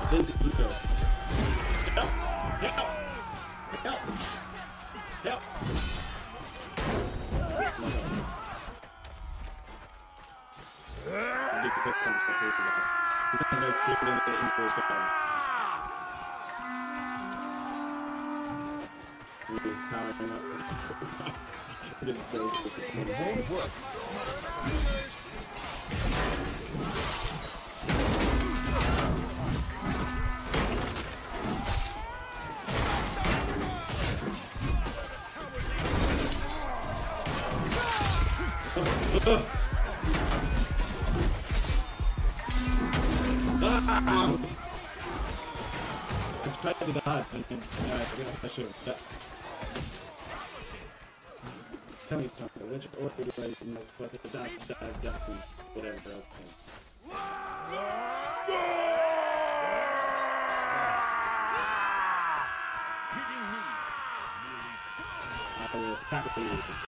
Lindsay, you go. Help! Help! Help! Help! I need to put something for people. He's going to make sure that the English guy. He's powering up. Just goes with the whole work. I tried to dodge and I should have. Tell me something. Which order do I supposed to dive down whatever else? I will attack you.